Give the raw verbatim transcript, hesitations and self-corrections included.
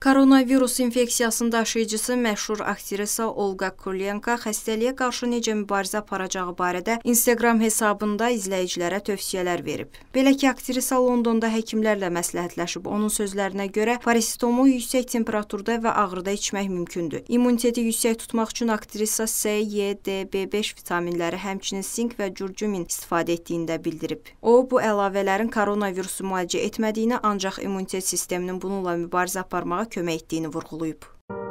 Koronavirus infeksiyasının daşıyıcısı məşhur aktrisa Olga Kurylenko xəstəliyə qarşı necə mübarizə aparacağı barədə Instagram hesabında izləyicilərə tövsiyələr verib. Belə ki, aktrisa Londonda həkimlərlə məsləhətləşib. Onun sözlərinə görə parasetamolu yüksək temperaturda və ağrıda içmək mümkündür. İmmuniteti yüksək tutmaq üçün aktrisa C, Y, D, B beş vitaminləri, həmçinin sink və curcumin istifadə etdiyini də bildirib. O, bu əlavələrin koronavirusu müalicə etmədiyini, ancaq immunitet sisteminin bununla mübarizə aparmağa kömək etdiyini vurğulayıb.